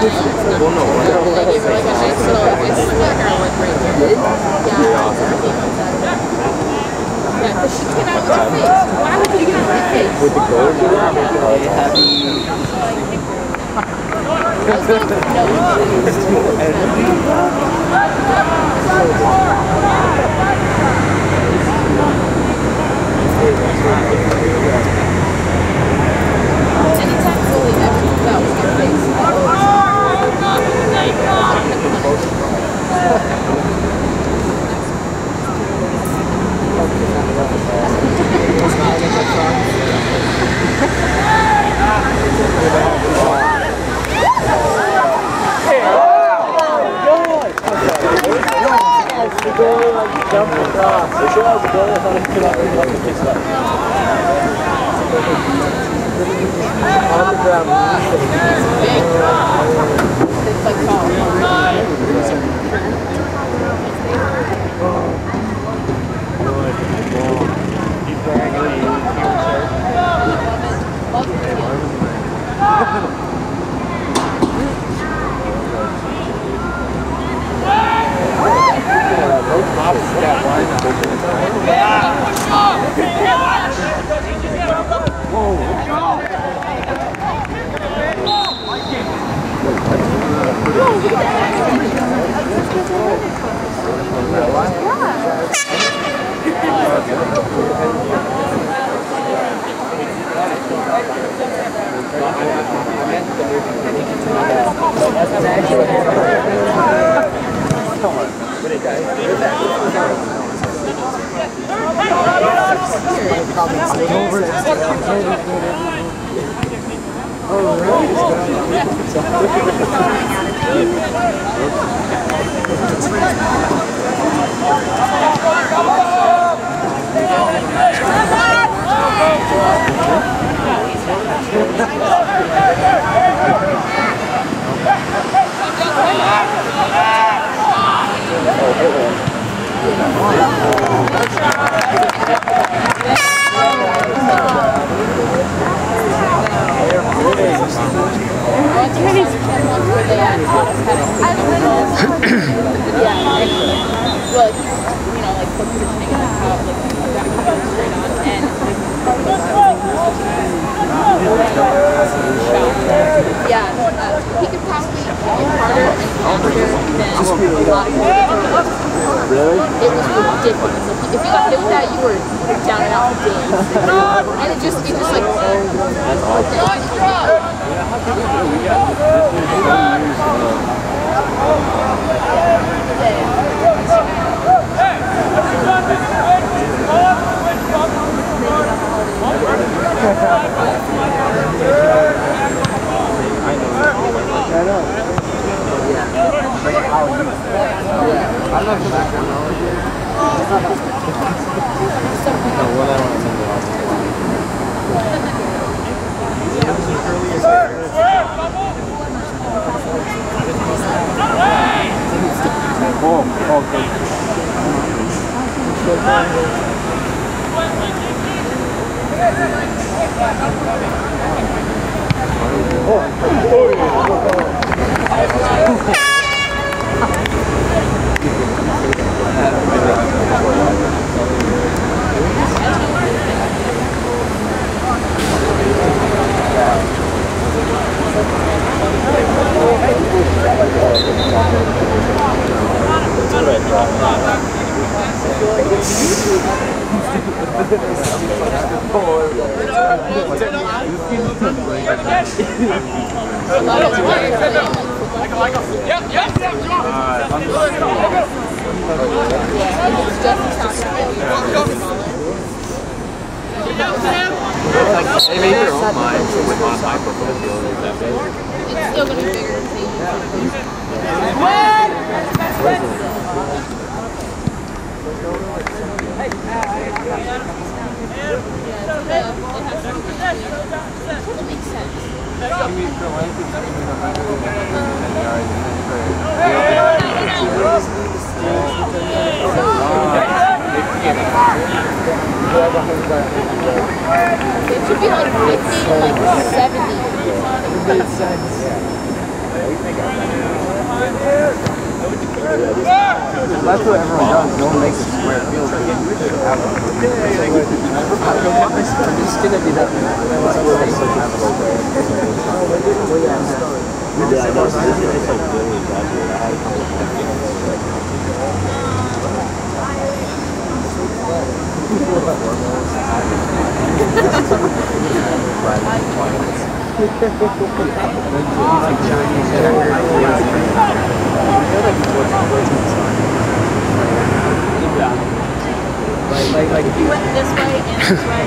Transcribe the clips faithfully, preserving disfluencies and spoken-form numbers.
Yeah, because she came out with her face. Why would you get on her face? With the gold? Anytime Zoe ever comes out with her face, Jump across. So she has a goal. I thought I could have been lucky to kick that. On the ground. it's like tall. Keep going. They made their own mind with my microphone deal. It's still going to be bigger than That makes sense. It should be like fifty, like seventy. It makes sense. That's what everyone does. No one makes a square field. I'm just gonna be that. Yeah, I know. This is like really exaggerated. I had a couple of Like, like, like if you went this way and this way.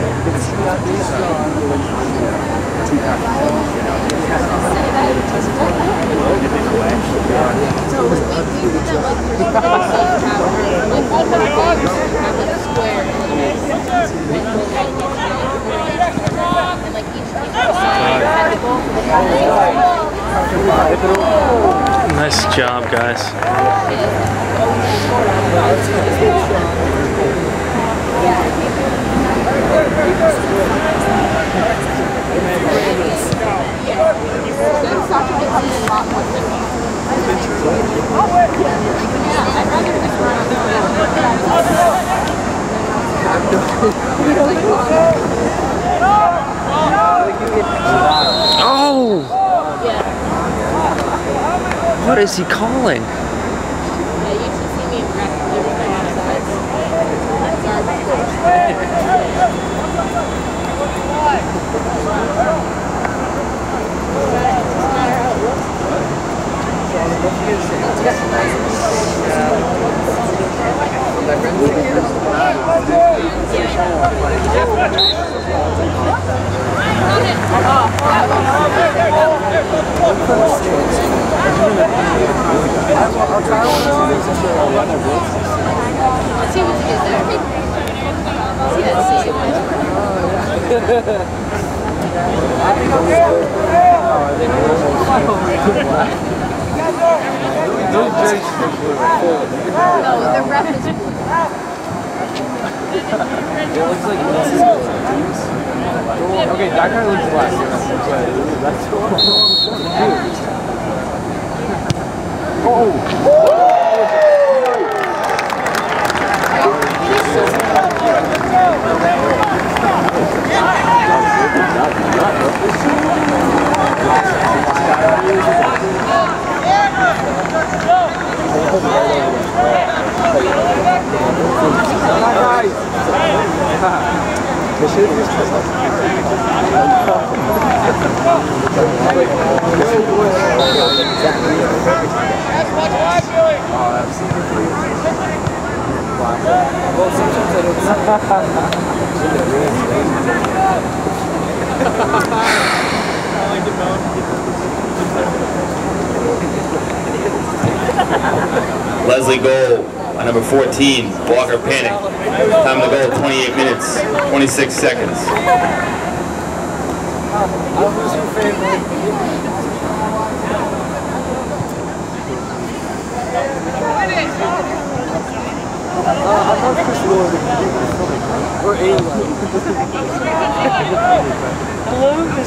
So we, we did that like there's a tower. Like all the bars have like a square in the middle. And like each team has a side tentacle. Nice job, guys. Oh! What is he calling? Yeah, you should see me in practice every time on sides. See what you get there. See that C No, the ref is blue. It looks like this is okay, that guy looks black. That's oh! Leslie goal on number fourteen, Walker Panic. Time to goal, twenty-eight minutes, twenty-six seconds. Who's your favorite? Uh, I thought Chris Lord or anyone. Hello, Chris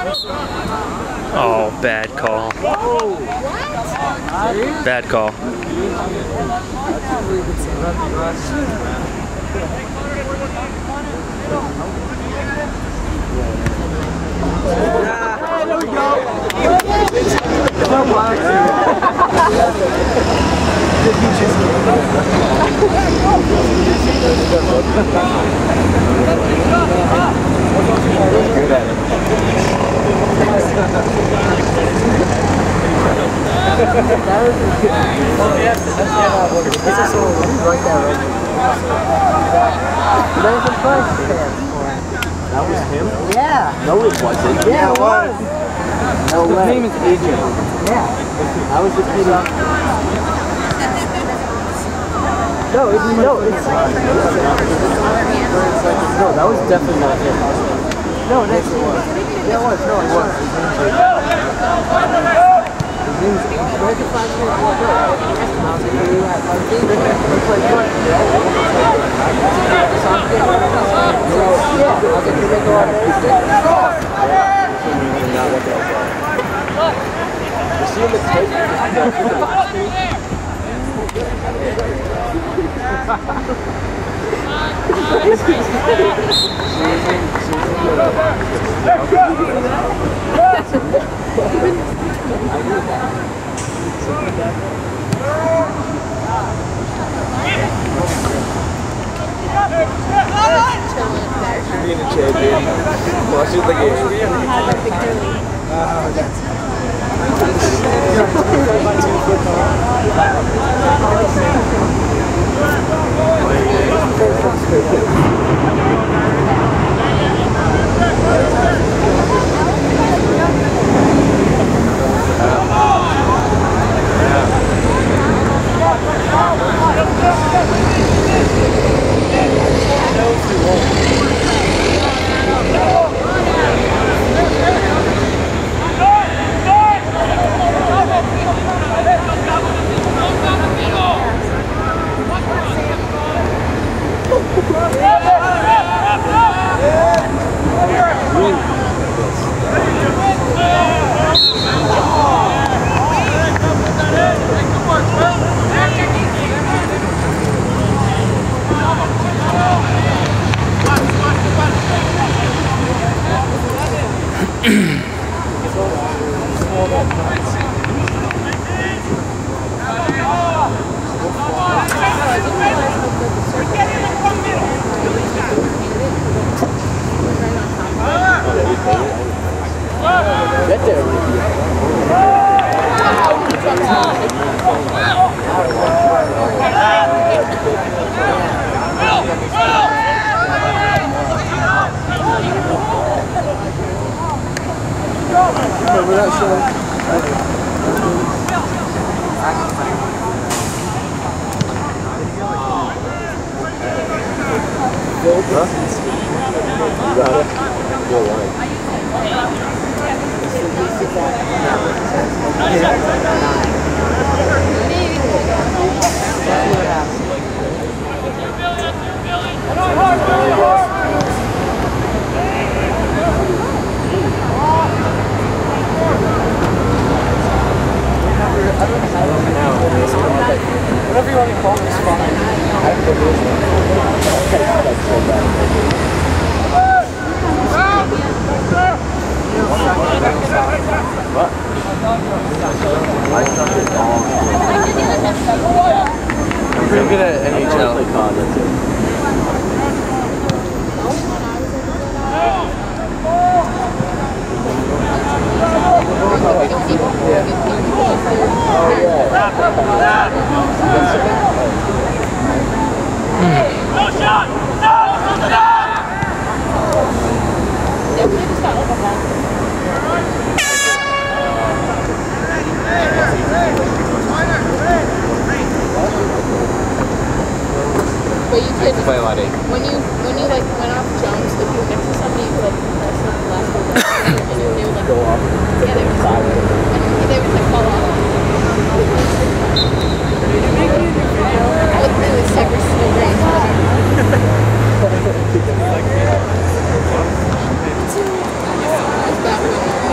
Oh, bad call. Bad call. There we go. That was him? Yeah. No, it wasn't. Yeah, it was. No His way. name is Adrian. Yeah. I was the kid. No, it's no, it's no, that was definitely not him. No, that's it was. Yeah, it was. No, it was. His name's Adrian. Where's the five minute walk up? Yeah, I was like, you make you see him the tape? Being a champion, watching the game. Get there. We're not sure. You got it? Go line. Whatever you want to call this fine. What? I'm pretty good at N H L. But you could, play a lot of when you when you like went off jumps, if you were next to somebody, you could like press like the last one and they would like go off. Yeah, they would fall. And they would like fall off. I would really sever snow grains. It's back.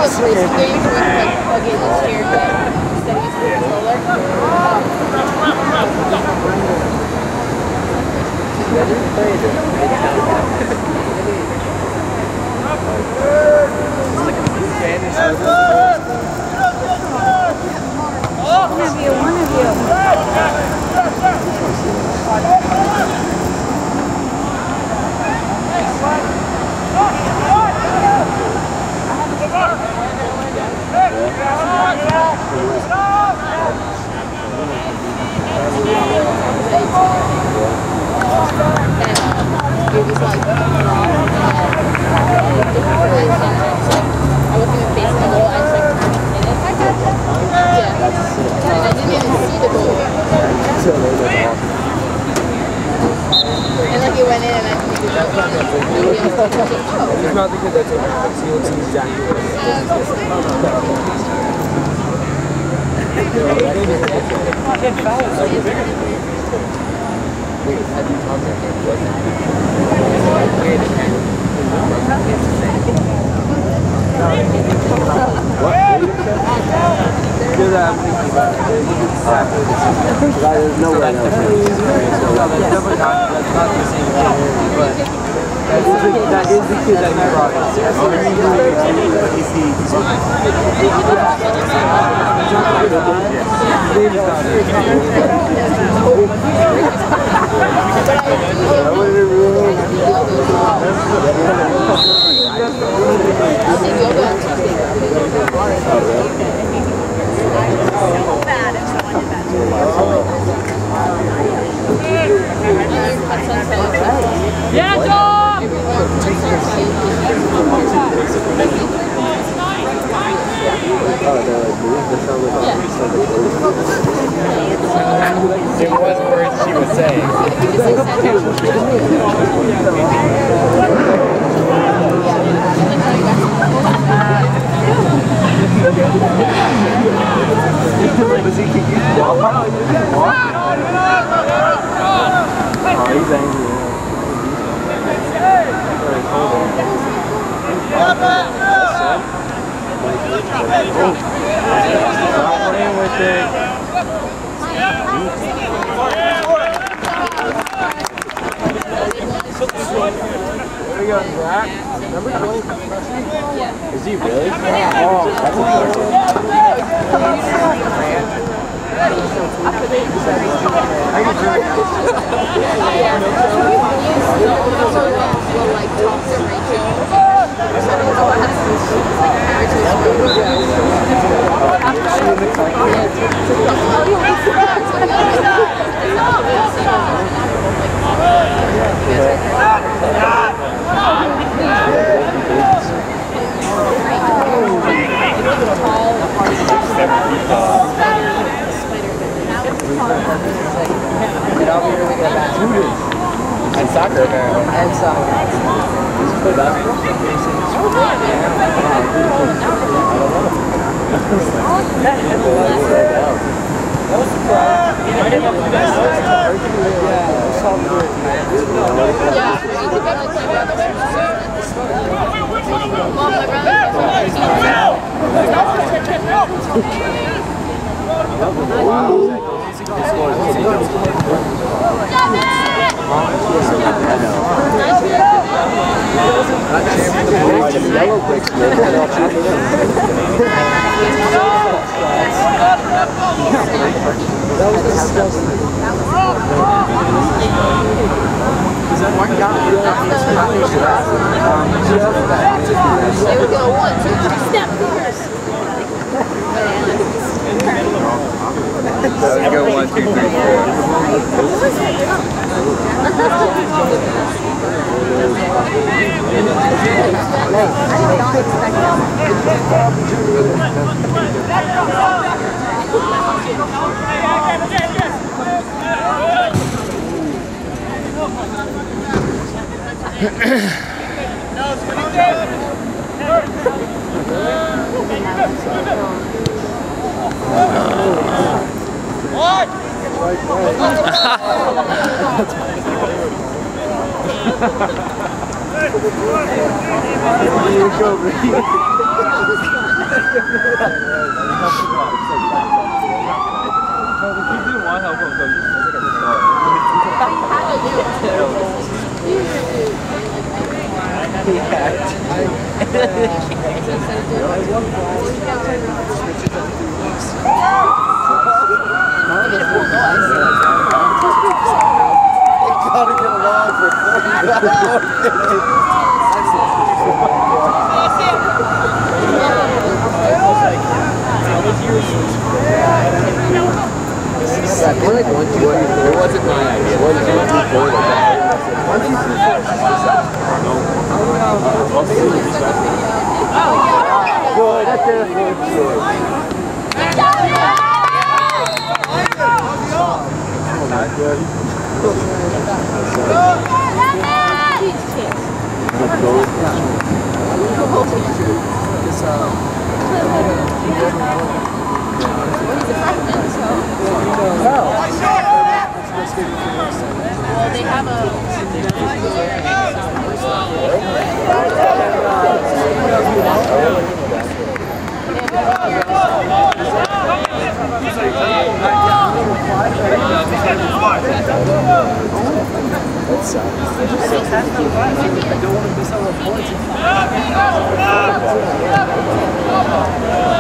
those racing games where you like plug in the steering wheel instead of using the controller. One of you, one of you. It was like wrong, and different relations. I wasn't even facing the goal. I just like turned and hit it. Yeah. And I didn't even see the goal. And like it went in, and I didn't even know. Nobody else touched it. Oh. He's not the kid that took it. He looks exactly what do that, I'm thinking about it. Exactly the same. There's no way else. That's definitely not, that's not the same kid, but that is the, that is the kid that he brought us. Yeah, Tom! It was words she was saying. Was he kicking? Oh, he's angry. There we go, Zach. Number twenty. Is he really? Oh, that's impressive. I can drink it. Will like talk to Rachel. And soccer, apparently. And soccer. Does he play basketball? That was surprising. I didn't know that. Yeah, it's all good. Yeah, you think I like my brother? Mom, my They would go one, two, three, snap fingers. Let's go one, two, three, Here we go, keep doing one help him go. Gotta get along for We're like one, two, three, four. It wasn't my idea. One, two, three, four. One, two, three, four. good. That's it. Well, they have a... That's